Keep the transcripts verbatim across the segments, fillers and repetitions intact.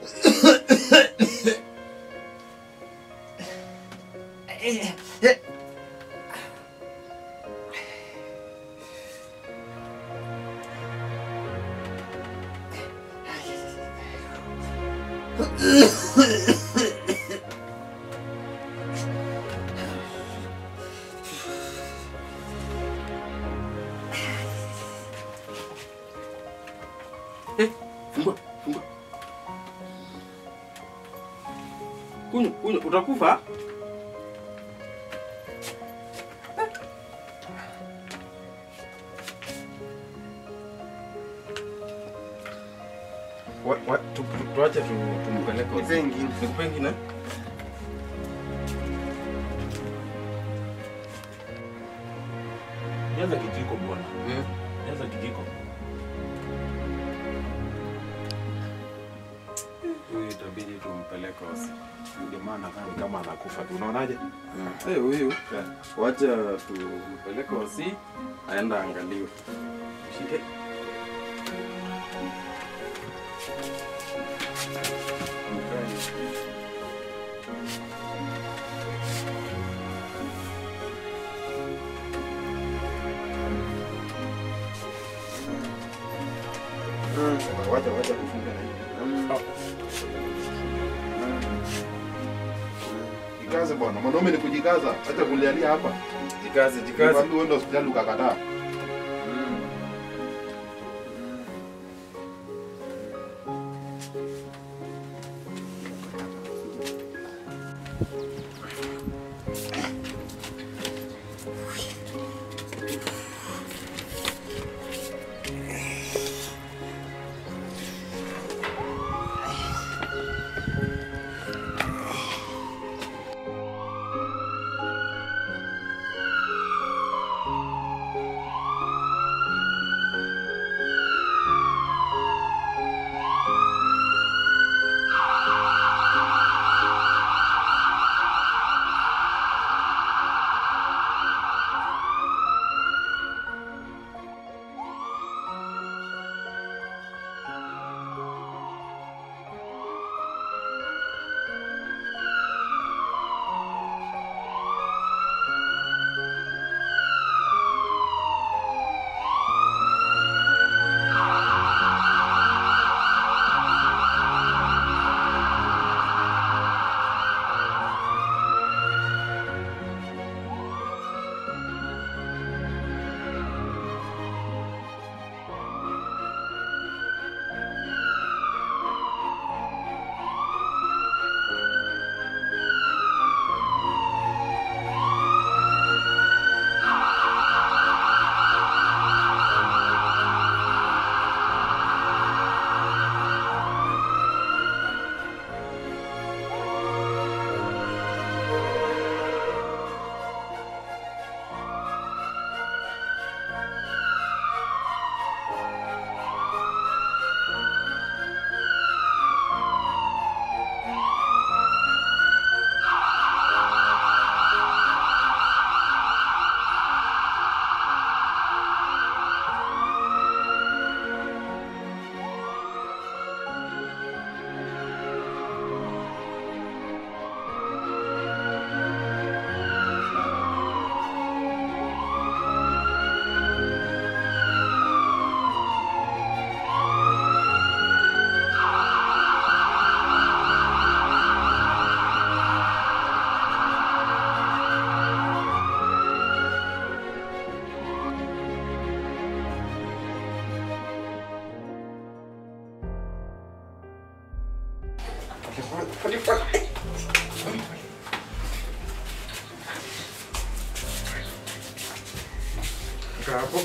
Eh, fungua, fungua. Kunywa, kunywa, utakufa? Wa, wa, tu, tuache tu, tumpeleke. Nipe ingine. Nikupe ingine? Jaza kijiko bwana. Eh. Jaza kijiko. Huyu itabidi tumpeleke hosi. Ndio maana kama anakufa tu. Unaonaje? Eh, hey, huyu. Wacha tumpeleke hosi aenda angaliwe. Shike. Wacha wacha kufunga na hiyo. Jikaze bwana. Mwanaume ni kujikaza. Acha kulialia hapa. Jikaze, jikaze. Wapi uende hospitali ukakataa? Hapo.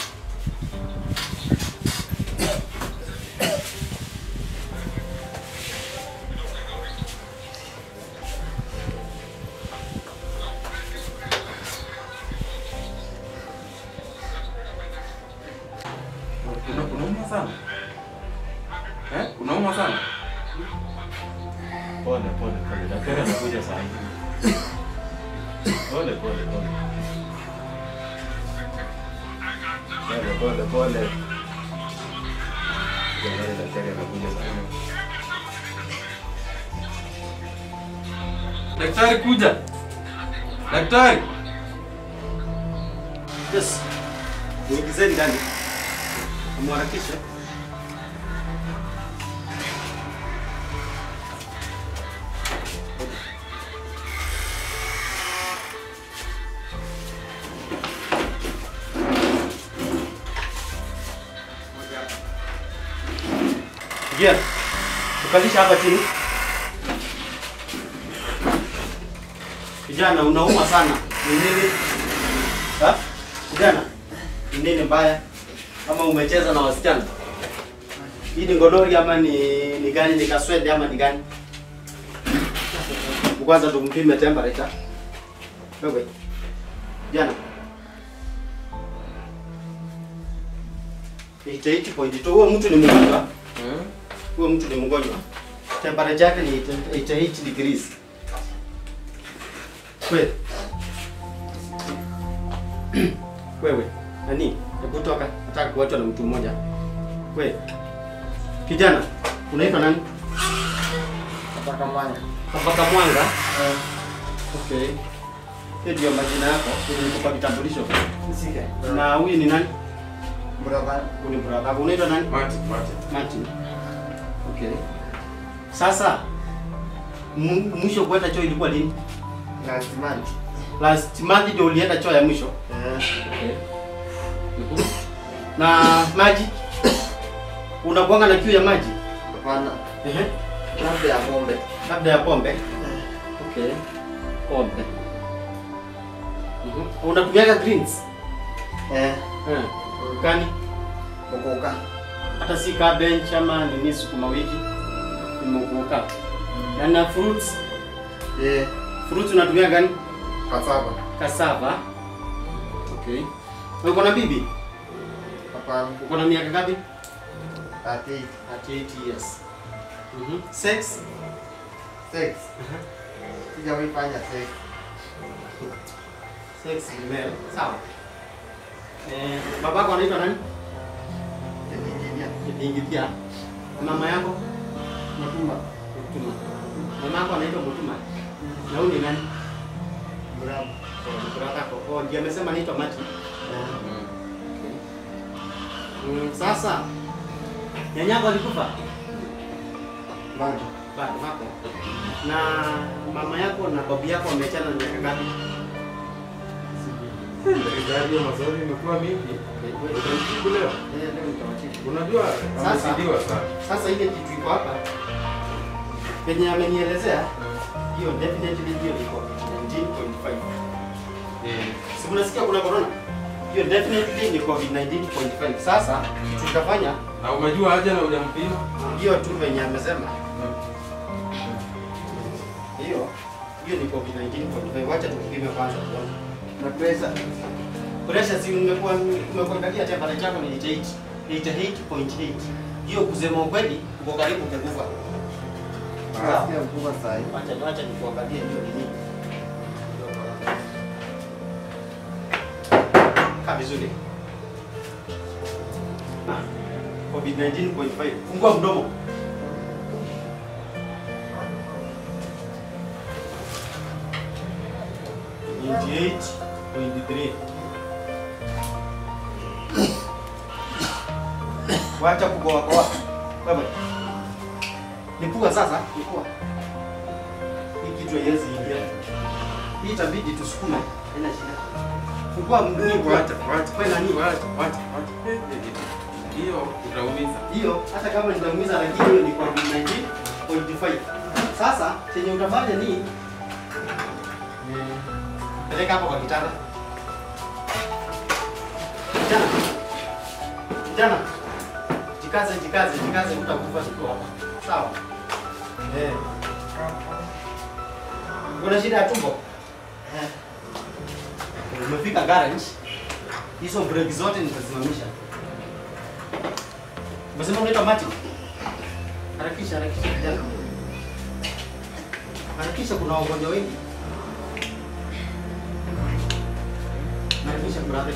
Unauma sana? Eh? Unauma sana? Pole pole pole. Daktari anakuja saa hii. Pole pole pole. Pole pole pole. Daktari anakuja saa hii. Daktari kuja. Daktari. Yes. Muingizeni ndani. Mharakishe. Gia, tukalisha hapa chini. Kijana unauma sana. Ni nini? Ha? Kijana, ni nini mbaya? Kama umecheza na wasichana? Hii ni godori ama ni ni gani, ni kaswende ama ni gani? Kwanza tumpime temperature. Wewe. Kijana. eighty-eight point two. Huyo mtu ni mgonjwa. Hmm? Huyo mtu ni mgonjwa. Temperature yake ni eighty-eight degrees. Wewe. Wewe. Nani? Hebu toka. Nataka kuachwa na mtu mmoja. Wewe. Kijana, unaitwa nani? Kapaka Mwanga. Kapaka Mwanga. Uh, okay. Hiyo ndio majina yako. Nilikupa kitambulisho. Nisike. Na huyu ni nani? Brother. Huyu ni brother. Unaitwa nani? Martin, Martin. Martin. Okay. Sasa m- mwisho kwenda choo ilikuwa lini? Last month. Last month ndio ulienda choo ya mwisho. Eh. Okay. Na maji? Unakuanga na kiu ya maji? Hapana. Ehe. Labda ya pombe. Labda ya pombe. Okay. Pombe. Mhm. Unatumiaga greens? Eh. Eh. Gani? Kukuka. Hata si cabbage ama nini, sukuma wiki. Ni mkuka. Na na fruits? Eh. Fruits unatumia gani? Cassava. Cassava. Okay. Uko na bibi? Hapana. Uko na miaka ngapi? thirty. thirty-eight years. Mhm. Sex? Sex. Sijawahi fanya sex. Sex ni male. Sawa. Eh, babako anaitwa nani? Engineer. Kipingi pia. Mama yako? Mutuma. Mutuma. Mama yako anaitwa Mutuma. Na huyu ni nani? Bravo. Brother yako. Oh, ndiye amesema anaitwa Martin. Eh. Mm, sasa nyanyako alikufa? Bado. Bado hapo. Na mama yako na babu yako wameachana na miaka ngapi? Daktari, hiyo maswali imekuwa mingi. Utajibu leo. Eh, leo nitawachibu. Unajua Sasa- amesidiwa sana. Sasa ile kitu iko hapa penye amenielezea, hiyo definitely hiyo iko nineteen point five. Eh. Si unasikia kuna corona? Hiyo definitely ni COVID nineteen point five. Sasa kitu tutafanya Na umejua aje na hujampima? hiyo tu venye amesema. Hiyo hiyo ni COVID nineteen point five. Wacha tupime kwanza tuone. Na pressure. Pressure si umekuwa umekuangalia temperature yako ni eighty-eight. eighty-eight point eight. Hiyo kusema ukweli uko karibu kukufa. Nasikia mkubwa saa hii. Wacha wacha nikuangalie hiyo ni nini. Kaa vizuri. Ah, COVID nineteen point five. Fungua mdomo. eighty-eight point three. Wacha kugoa goa. Baba. Nipua sasa, nipua. Hii kitu haiwezi ingia. Hii itabidi tusukume. Haina shida. Fungua mguu. Wacha, wacha. Kwa nani? Wacha, wacha, wacha. Eh, eh, eh. Hiyo utaumiza. Hiyo hata kama nitaumiza, lakini hiyo ni COVID nineteen point five. Sasa chenye utafanya ni eh, peleka hapo kwa kitanda. Kijana. Kijana. Jikaze, jikaze, jikaze, utakufa siku hapa. Sawa? Eh. Kuna shida ya tumbo? Eh. Umefika garage. Hizo breki zote nitasimamisha. Umesema unaitwa Martin? Harakisha, harakisha kijana. Harakisha, kuna wagonjwa wengi. Harakisha brother.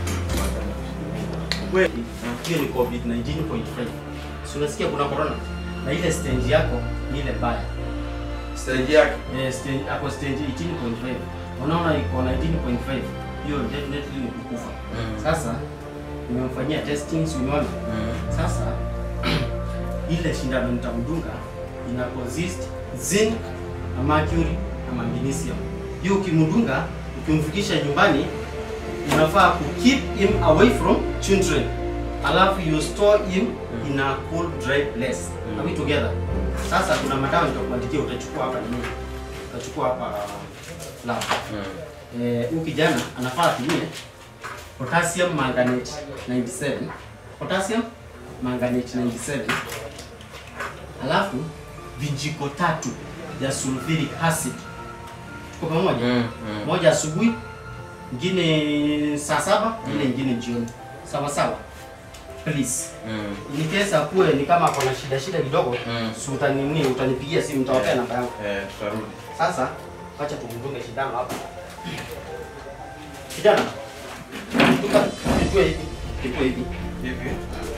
Wewe, hiyo ni COVID nineteen point five. Si unasikia kuna corona? na ile stage yako ni ile mbaya. Stage yake. Eh, stage hapo stage eighteen point five. Unaona iko nineteen point five. Hiyo definitely ni kukufa. Mm. Sasa nimemfanyia testing, umeona? Mm. Sasa ile shindano nitamdunga ina consist zinc na mercury na magnesium. Hiyo ukimdunga, ukimfikisha nyumbani, unafaa ku keep him away from children. Alafu you store him in a cool dry place. Are we together? Sasa kuna madawa nitakuandikia, utachukua hapa nini? Utachukua hapa lab. Mm. Eh, huyu kijana anafaa atumie potassium manganate ninety-seven. Potassium manganate ninety-seven. Alafu vijiko tatu ya sulfuric acid. Tuko pamoja? Mm, mm. Moja asubuhi, nyingine saa saba, ile nyingine jioni. Sawa sawa. Please. Mm. Ni kesa kuwe ni kama kuna shida shida kidogo, mm. Si utanini utanipigia simu nitawapea namba yangu. Eh, tutarudi. Sasa acha tumdunge shindano hapa. Kijana. Tuka kitue hivi. Kitue hivi. Hivi.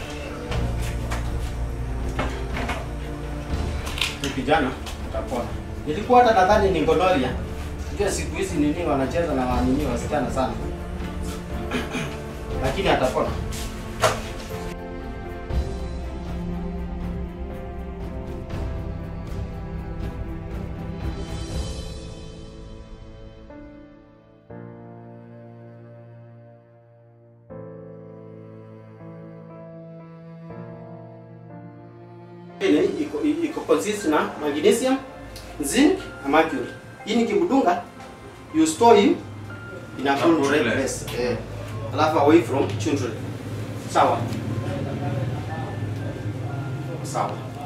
Ni kijana utapona. Nilikuwa hata nadhani ni gonorrhea. Unajua siku hizi nini wanacheza na wanini wasichana sana. Lakini atapona. Ile iko iko consist na magnesium, zinc na mercury. Hii nikimdunga you store him in a cool dry place. Eh. Alafu away from children. Sawa. Sawa.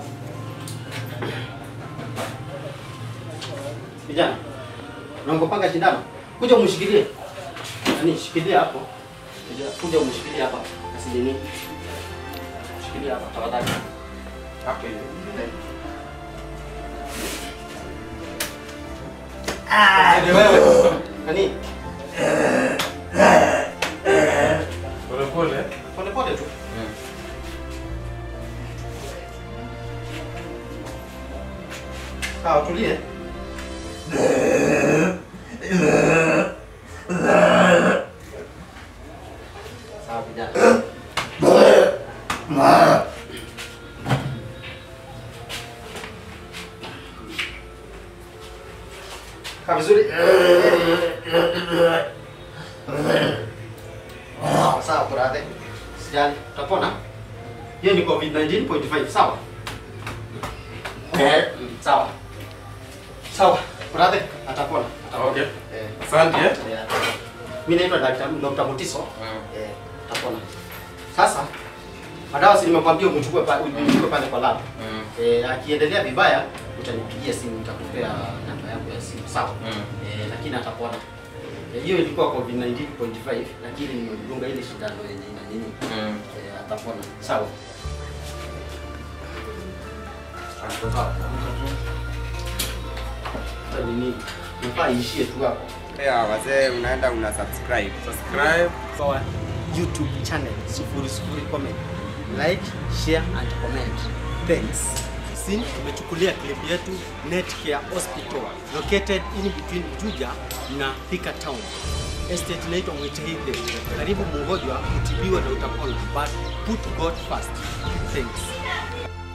Kijana. Unangopanga shindano. Kuja umshikilie. Nani shikilia hapo. Kuja umshikilie hapa. Asidini. Shikilia hapa tafadhali. Okay. Ah, ni wewe. Nani? Pole pole. Pole pole tu. Sawa, tulie. Sawa, kijana. Kaa vizuri. Sawa, kurate. Sijali, utapona. Hiyo ni COVID nineteen point five, sawa? Eh, sawa. Sawa, kurate atapona. Okay. Eh, Asante. Eh. Mimi naitwa Daktari Doctor Mutiso. Eh, atapona. Sasa madawa si nimekwambia umchukue pale, umchukue pale kwa lab. Eh, akiendelea vibaya utanipigia simu, nitakupea namba yangu ya simu, sawa? Eh, lakini atapona. Hiyo ilikuwa COVID nineteen point five, lakini nimedunga ile shindano yenye ina nini? Mm. Eh, atapona. Sawa. Atapona. Tani nini? Nafaa ishie tu hapo. Yeah, wazee unaenda una subscribe. Subscribe Kwa YouTube channel Sufuri Sufuri Comment. Like, share and comment. Thanks. Sin tumechukulia clip yetu Netcare Hospital located in between Juja na Thika Town. Estate inaitwa Mwitehide. Karibu mgonjwa kutibiwa na utapona, but put God first. Thanks.